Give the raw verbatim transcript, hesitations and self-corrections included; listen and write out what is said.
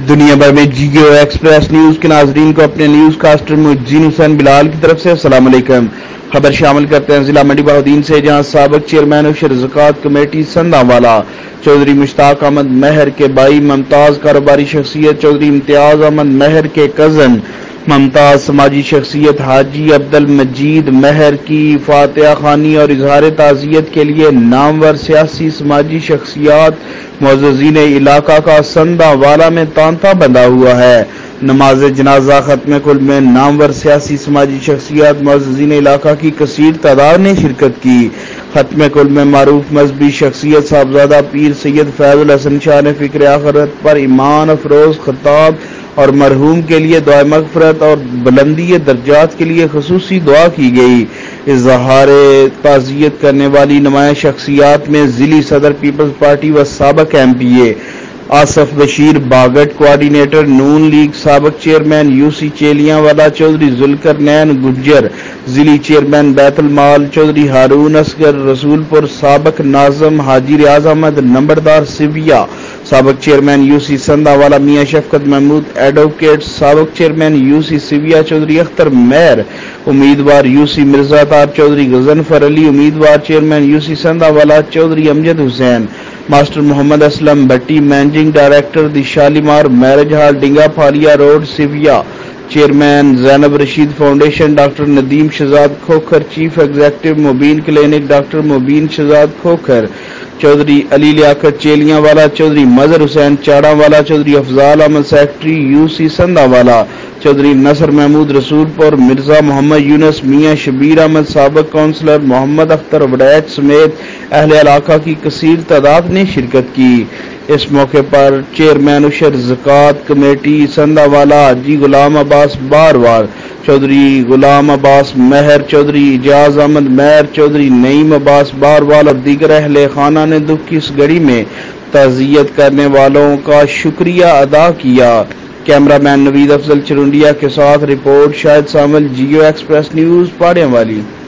دنیا بھر میں جیو ایکسپریس نیوز کے ناظرین کو اپنے نیوز کاسٹر معززین حسین بلال کی طرف سے السلام علیکم۔ خبر شامل کرتے ہیں ضلع منڈی بہودین سے، جہاں سابق چیئرمین اور شرکت کمیٹی سندھا والا چوہدری مشتاق احمد مہر کے بھائی ممتاز کاروباری شخصیت چوہدری امتیاز احمد مہر کے کزن ممتاز سماجی شخصیت حاجی عبد المجید مہر کی فاتحہ خوانی اور اظہار تعزیت کے لیے نامور سیاسی سماجی شخصیات معززین علاقہ کا سندھا والا میں تانتا بندھا ہوا ہے۔ نماز جنازہ ختم کل میں نامور سیاسی سماجی شخصیات معززین علاقہ کی کثیر تعداد نے شرکت کی۔ ختم کل میں معروف مذہبی شخصیت صاحبزادہ پیر سید فیض الحسن شاہ نے فکر آخرت پر ایمان، افروز، خطاب اور مرحوم کے لیے دعائے مغفرت اور بلندی درجات کے لیے خصوصی دعا کی گئی۔ اظہار تعزیت کرنے والی نمایاں شخصیات میں ضلعی صدر پیپلز پارٹی و سابق M P A Asif Bashir Bagat, coordinator Noon League سابق chairman U C Chelian wala Chaudhry Zulqarnain گجر، ضلعی چیئرمین بیت المال چوہدری ہارون اصغر رسول پور، سابق ناظم حاجی ریاض احمد نمبردار سیویا، سابق chairman U C Sindha wala Mian Shafqat Mahmood advocate, سابق chairman U C Sevia Chaudhry Akhtar Mehr, امیدوار یو سی مرزا تار چوہدری غضنفر علی، امیدوار chairman U C Sindha wala Chaudhry Amjad Hussain, master Muhammad Aslam Bhatti, managing director the Shalimar marriage hall Dinga Phalia road Sevia, chairman Zainab Rasheed foundation doctor Nadeem Shahzad Khokhar, chief executive Mobeen clinic doctor Mubeen Shahzad Khokhar, Chaudhry Ali Liaquat Chelian wala, Chaudhry Mazhar Hussain Chara wala, Chaudhry Afzal Ahmed secretary U C Sindha wala, Chaudhry نصر محمود رسول پور، مرزا محمد یونس، میاں شبیر احمد سابق کونسلر، محمد اختر وڈیچ سمیت اہل علاقہ کی کثیر تعداد نے شرکت کی۔ اس موقع پر چیئرمین شرکت کمیٹی سندھا والا حاجی غلام عباس باروار، چوہدری غلام عباس مہر، چوہدری اجاز احمد مہر، چوہدری نعیم عباس باروال اور دیگر اہل خانہ نے دکھ کی اس گھڑی میں تعزیت کرنے والوں کا شکریہ ادا کیا۔ کیمرہ مین نوید افضل چرونڈیا کے ساتھ report Shahid Samil, Geo express news Parian والی۔